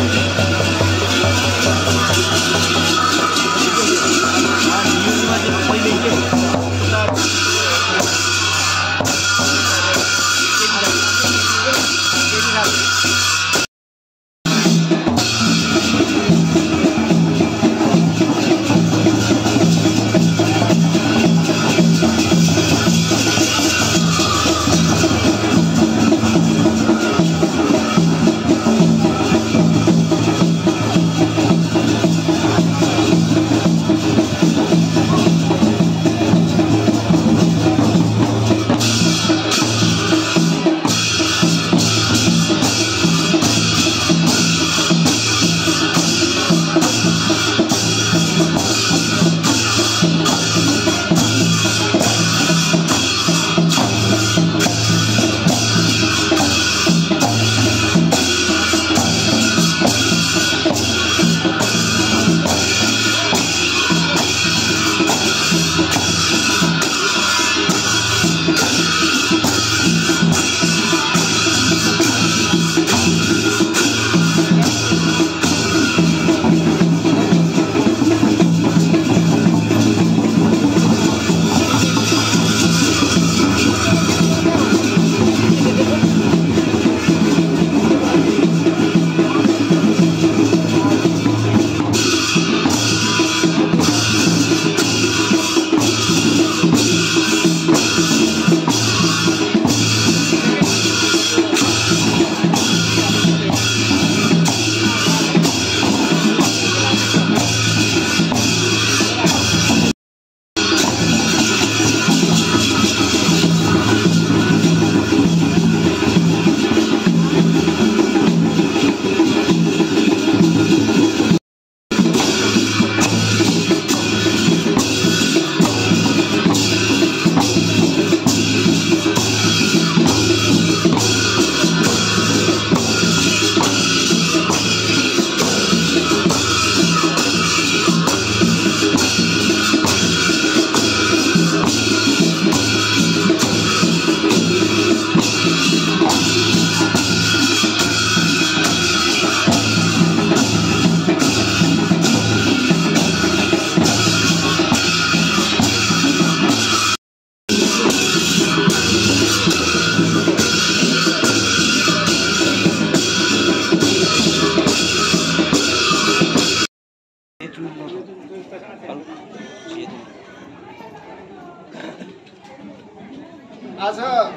आज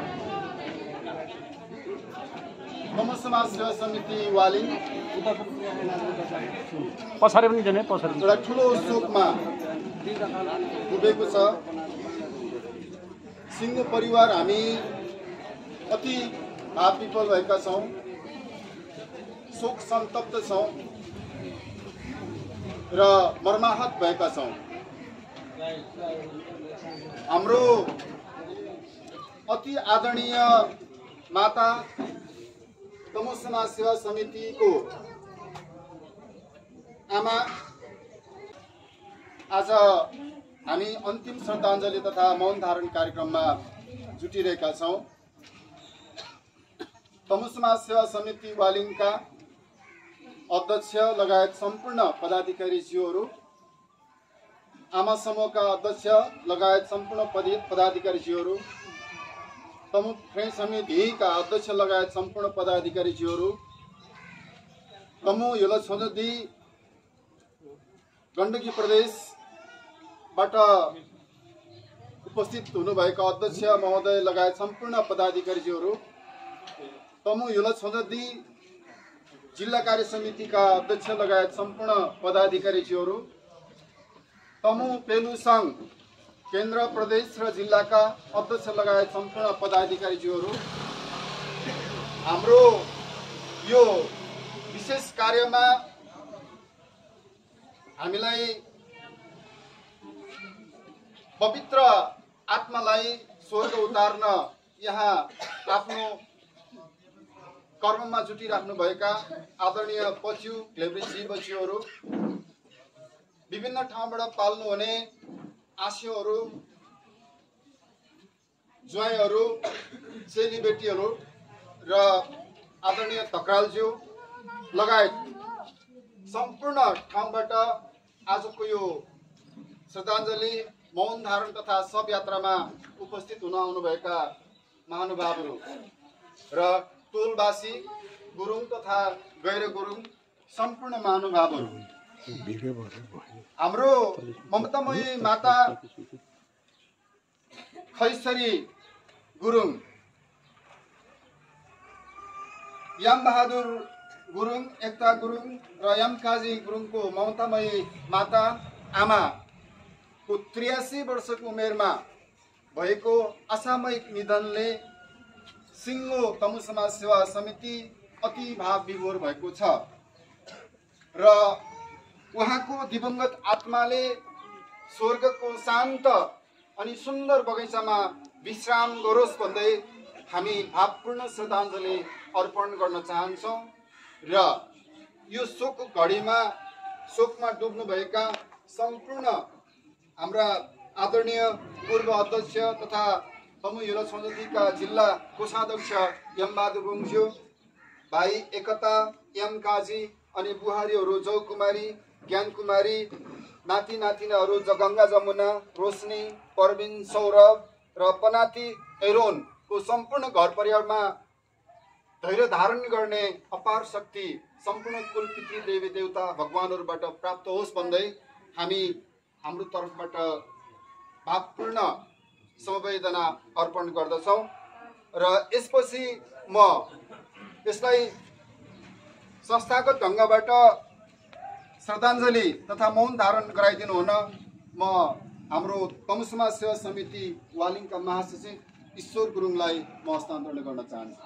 कमल समाज सेवा समिति वालिङ पछाडि पनि जाने पछाडि एउटा ठुलो शोकमा डुबेको छ। सिङ्गो परिवार हामी अति भावविह्वल भएका छौँ, शोक सन्तप्त छौँ र मर्माहत भएका छौँ। हाम्रो अति आदरणीय माता तमु समाज सेवा समितिको आमा आज हामी अन्तिम श्रद्धाञ्जली तथा मौन धारण कार्यक्रममा जुटिरहेका छौँ। तमु समाज सेवा समिति वालिङका अध्यक्ष लगायत सम्पूर्ण पदाधिकारीज्यूहरू, आमा समूहका अध्यक्ष लगायत सम्पूर्ण पदाधिकारीज्यूहरू, तमु फ्रेन्ड समितिका अध्यक्ष लगायत सम्पूर्ण पदाधिकारीज्यूहरू, तमु योला छोनदी गण्डकी प्रदेशबाट उपस्थित हुनुभएका अध्यक्ष महोदय लगायत सम्पूर्ण पदाधिकारीज्यूहरू, तमु योला छोनदी जिल्ला कार्य समितिका अध्यक्ष लगायत सम्पूर्ण पदाधिकारीज्यूहरू, तमु पेलु सङ्घ केन्द्र प्रदेश र जिल्लाका अध्यक्ष लगायत सम्पूर्ण पदाधिकारीज्यूहरू, हाम्रो यो विशेष कार्यमा हामीलाई पवित्र आत्मालाई स्वर्ग उतार्न यहाँ आफ्नो कर्ममा जुटिराख्नुभएका आदरणीय बच्चु ग्लेब्रेजी बच्चुहरू, विभिन्न ठाउँबाट पाल्नुहुने आश्योहरू, ज्वाइँहरू, चेलीबेटीहरू र आदरणीय तक्रालज्यू लगायत सम्पूर्ण ठाउँबाट आजको यो श्रद्धाञ्जली मौन धारण तथा शव यात्रामा उपस्थित हुन आउनुभएका महानुभावहरू र टोलवासी गुरुङ तथा गैर गुरुङ सम्पूर्ण महानुभावहरू, हाम्रो ममतामयी माता खैसरी गुरुङ, याम बहादुर गुरुङ, एकता गुरुङ र याम काजी गुरुङको ममतामयी माता आमाको 83 वर्षको उमेरमा भएको असामयिक निधनले सिङ्गो तमु समाज सेवा समिति अति भाव विभोर भएको छ र उहाँको दिवंगत आत्माले स्वर्गको शान्त अनि सुन्दर बगैँचामा विश्राम गरोस् भन्दै हामी भावपूर्ण श्रद्धाञ्जली अर्पण गर्न चाहन्छौँ र यो शोक घडीमा शोकमा डुब्नुभएका सम्पूर्ण हाम्रा आदरणीय पूर्व अध्यक्ष तथा तमु युवराज समितिका जिल्ला कोषाध्यक्ष एम बहादुर गुरुङज्यू, भाइ एकता, एम काजी अनि बुहारीहरू जौ कुमारी, ज्ञान कुमारी, नाति नातिनाहरू गङ्गा जमुना, रोशनी, परविन, सौरभ र पनाती एरोनको सम्पूर्ण घर परिवारमा धैर्य धारण गर्ने अपार शक्ति सम्पूर्ण कुल पितृ देवी देवता भगवानहरूबाट प्राप्त होस् भन्दै हामी हाम्रो तर्फबाट भावपूर्ण समवेदना अर्पण गर्दछौँ र यसपछि म यसलाई संस्थागत ढङ्गबाट श्रद्धाञ्जली तथा मौन धारण गराइदिनु हुन म हाम्रो तमु समाज सेवा समिति वालिङका महासचिव ईश्वर गुरुङलाई म हस्तान्तरण गर्न चाहन्छु।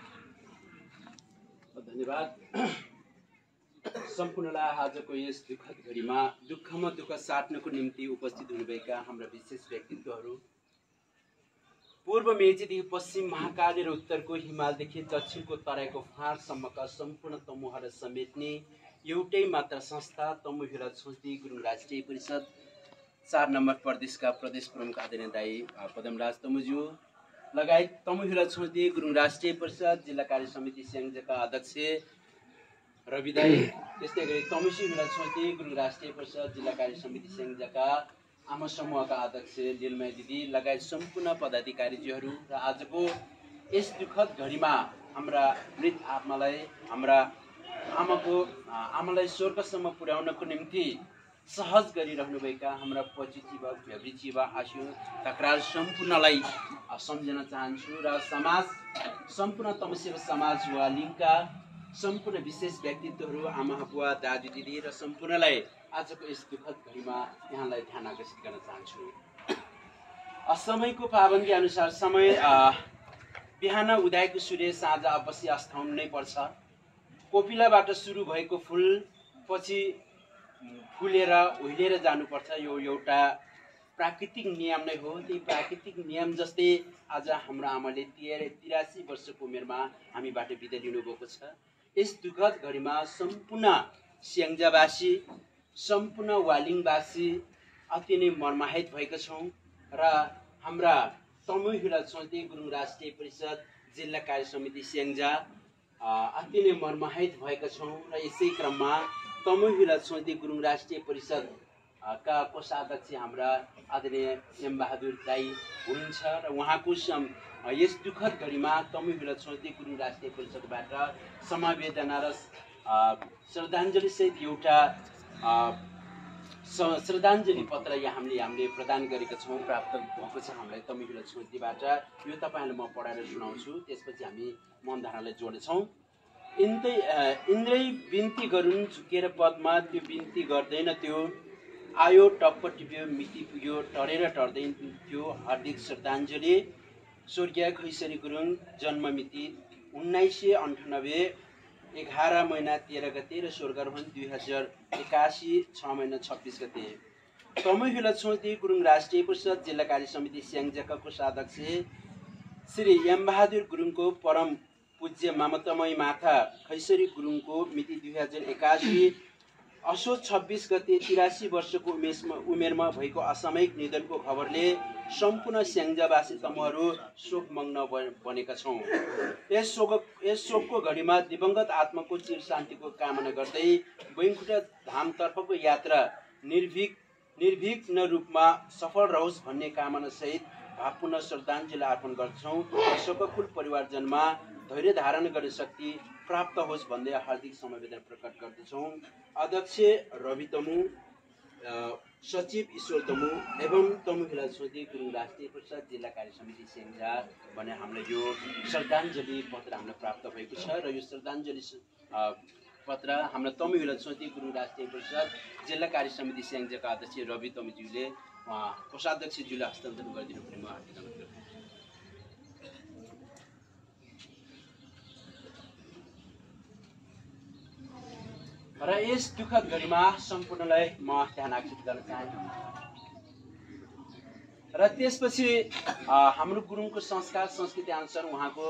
धन्यवाद। सम्पूर्णलाई आजको यस दुःखद घडीमा दुःखमा दुःख साट्नको निम्ति उपस्थित हुनुभएका हाम्रा विशेष व्यक्तित्वहरू, पूर्व मेचीदेखि पश्चिम महाकाली र उत्तरको हिमालदेखि दक्षिणको तराईको फाँटसम्मका सम्पूर्ण तमुहरूलाई समेट्ने एउटै मात्र संस्था तमु युवराज समिति गुरुङ राष्ट्रिय परिषद 4 नम्बर प्रदेशका प्रदेश प्रमुख आदरणीय दाई पदमराज तमुज्यू लगायत तमु युवराज समिति गुरुङ राष्ट्रिय परिषद जिल्ला कार्य समिति स्याङ्जाका अध्यक्ष रवि दाई, त्यस्तै गरी तमुसी युवराज समिति गुरुङ राष्ट्रिय परिषद जिल्ला कार्य समिति स्याङ्जाका आमा समूहका अध्यक्ष लीलमय दिदी लगायत सम्पूर्ण पदाधिकारीज्यूहरू र आजको यस दुःखद घडीमा हाम्रा मृत आत्मालाई आमालाई स्वर्गसम्म पुर्याउनको निम्ति सहज गरिरहनुभएका हाम्रा पचिचिवा भेब्रिचिवा आशु तकरार सम्पूर्णलाई सम्झन चाहन्छु र सम्पूर्ण तमसेवा समाज वालिङका सम्पूर्ण विशेष व्यक्तित्वहरू, आमा बुवा, दाजु दिदी र सम्पूर्णलाई आजको यस दुःखद घडीमा यहाँलाई ध्यान आकर्षित गर्न चाहन्छु। समयको पाबन्दी अनुसार समय बिहान उदाएको सूर्य साँझ अवश्य अस्ताउनु नै पर्छ। कोपिलाबाट सुरु भएको फुल पछि फुलेर ओइलेर जानुपर्छ, यो एउटा प्राकृतिक नियम नै हो। त्यही प्राकृतिक नियम जस्तै आज हाम्रो आमाले 83 वर्षको उमेरमा हामीबाट बिदा लिनुभएको छ। यस दुःखद घडीमा सम्पूर्ण स्याङ्जावासी, सम्पूर्ण वालिङवासी अति नै मर्माहित भएका छौँ र हाम्रा तमु युवराज समिति गुरुङ राष्ट्रिय परिषद जिल्ला कार्य समिति स्याङ्जा अति नै मर्माहित भएका छौँ र यसै क्रममा तमु युवराज समिति गुरुङ राष्ट्रिय परिषद का कोषाध्यक्ष हाम्रा आदरणीय एम बहादुर दाई हुनुहुन्छ र उहाँको यस दुःखद घडीमा तमु युवराज समिति गुरुङ राष्ट्रिय परिषदबाट समवेदना र श्रद्धाञ्जलीसहित एउटा श्रद्धाञ्जली पत्र हामीले प्रदान गरेका छौँ, प्राप्त भएको छ हामीलाई तमु युवराज समितिबाट। यो तपाईँहरूलाई म पढाएर सुनाउँछु, त्यसपछि हामी मनधारालाई जोड्छौँ। इन्द्रै बिन्ती गरून् झुकेर पदमा, त्यो बिन्ती गर्दैन त्यो आयो टप्प टिप्यो मिति पुग्यो टरेर टर्दैन त्यो। हार्दिक श्रद्धाञ्जली स्वर्गीय खैसरी गुरुङ, जन्म मिति 1998 11 महिना 13 गते र स्वर्गरोहण 2081 6 महिना 26 गते। तमु युवराज समिति गुरुङ राष्ट्रिय परिषद जिल्ला कार्य समिति स्याङ्जाका कोषाध्यक्ष श्री एम बहादुर गुरुङको परम पूज्य ममतामयी माता खैसरी गुरुङको मिति 2081 असोज 26 गते 83 वर्षको उमेरमा भएको असामयिक निधनको खबरले सम्पूर्ण स्याङ्जावासी तमुहरू शोकमग्न बनेका छौँ। यस शोकको घडीमा दिवंगत आत्माको चिर शान्तिको कामना गर्दै बैकुण्ठ धामतर्फको यात्रा निर्विघ्न रूपमा सफल रहोस् भन्ने कामना सहित भावपूर्ण श्रद्धाञ्जली अर्पण गर्छौँ र शोककुल परिवारजनमा धैर्य धारण गर्ने शक्ति प्राप्त होस् भन्दै हार्दिक समवेदना प्रकट गर्दछौँ। अध्यक्ष रवि तमु, सचिव ईश्वर तमु एवं तमु हिला छोदी गुरुङ राष्ट्रिय प्रसाद जिल्ला कार्य समिति स्याङ्जा भने हामीलाई यो श्रद्धाञ्जली पत्र हामीलाई प्राप्त भएको छ र यो श्रद्धाञ्जली पत्र हाम्रो तमु हिला छोदी गुरुङ राष्ट्रिय प्रसाद जिल्ला कार्य समिति स्याङ्जाका अध्यक्ष रवि तमुज्यूले कोषाध्यक्षज्यूले हस्तान्तरण गरिदिनु पर्ने म हार्दिक अनुरोध गर्छु। र यस दुःखद घडीमा सम्पूर्णलाई म ध्यान आकर्षित गर्न चाहन्छु। र त्यसपछि हाम्रो गुरुङको संस्कार संस्कृति अनुसार उहाँको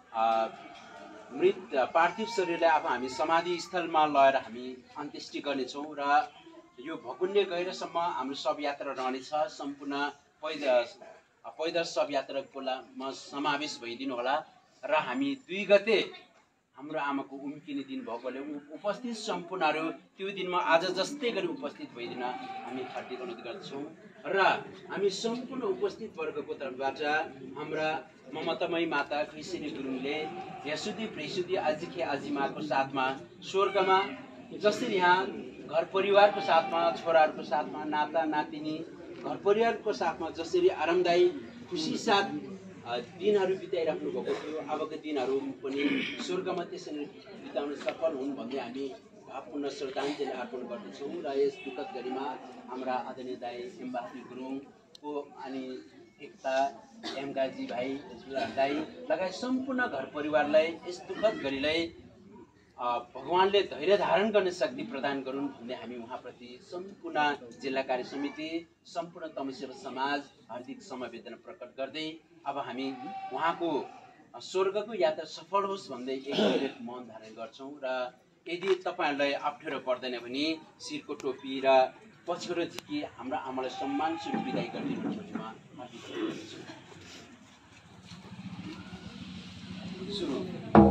मृत पार्थिव शरीरलाई अब हामी समाधि स्थलमा लगेर हामी अन्त्येष्टि गर्नेछौँ र यो भकुण्डे गहिरोसम्म हाम्रो शवयात्रा रहनेछ। सम्पूर्ण पैदल शवयात्राको समावेश भइदिनु होला र हामी 2 गते हाम्रो आमाको उम्किने दिन भएकोले उपस्थित सम्पूर्णहरू त्यो दिनमा आज जस्तै गरी उपस्थित भइदिन हामी हार्दिक अनुरोध गर्छौँ र हामी सम्पूर्ण उपस्थित वर्गको तर्फबाट हाम्रा ममतामयी माता कृष्ण गुरुङले यसुदी प्रेसुदी आजीखे आजीमाको साथमा स्वर्गमा जसरी यहाँ घर परिवारको साथमा छोराहरूको साथमा नाता नातिनी घर परिवारको साथमा जसरी आरामदायी खुसी साथ दिनहरू बिताइराख्नु भएको थियो अबको दिनहरू पनि स्वर्गमा त्यसरी बिताउन सफल हुन् भन्दै हामी भावपूर्ण श्रद्धाञ्जली अर्पण गर्दछौँ र यस दुःखद घडीमा हाम्रा आदरणीय दाई एमबहादुर गुरुङको अनि एकता एमगाजी भाइ दाई लगायत सम्पूर्ण घर परिवारलाई यस दुःखद घडीलाई भगवानले धैर्य धारण गर्ने शक्ति प्रदान गरून् भन्दै हामी उहाँप्रति सम्पूर्ण जिल्ला कार्य समिति सम्पूर्ण तमसेवा समाज हार्दिक समवेदना प्रकट गर्दै अब हामी उहाँको स्वर्गको यात्रा सफल होस् भन्दै एक मौन धारण गर्छौँ र यदि तपाईँहरूलाई अप्ठ्यारो पर्दैन भने शिरको टोपी र पछ्यौरो झिकी हाम्रा आमालाई सम्मानस्वरूप बिदाई गरिदिनु भने म हार्दिक सुरु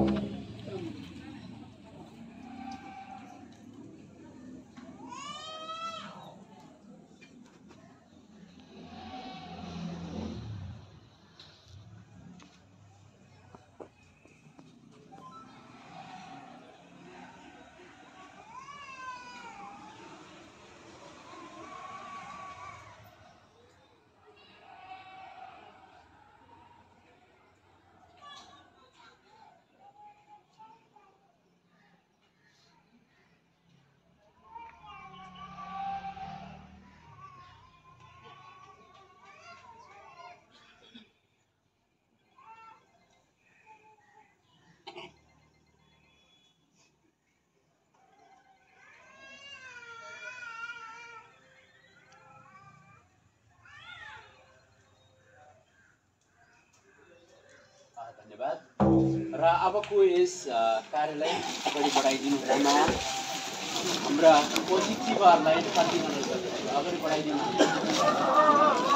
धन्यवाद र अबको यस कार्यलाई अगाडि बढाइदिनु हुँदामा हाम्रा पोजिटिभहरूलाई अगाडि बढाइदिनु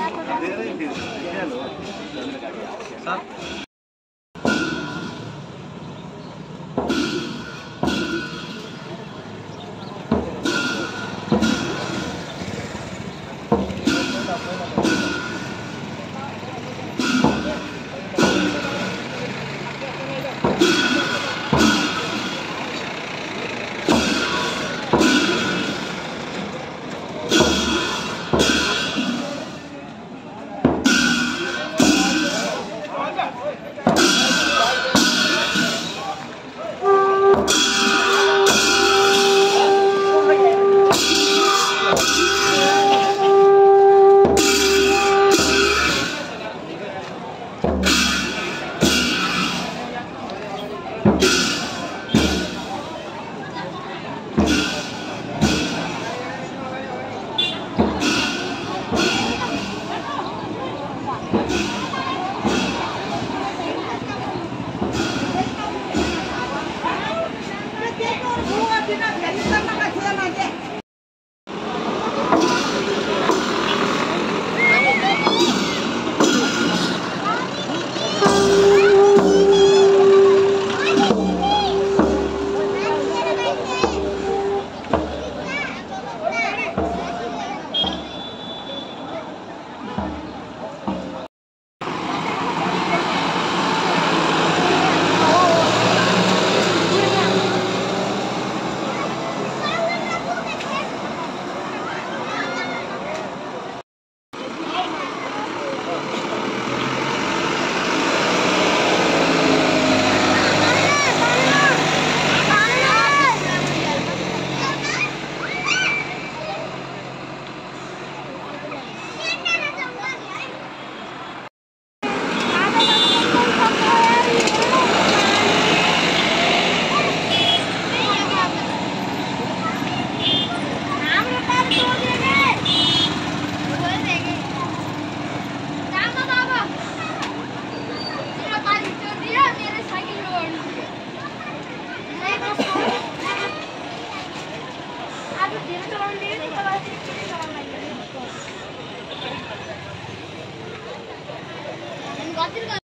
Got it.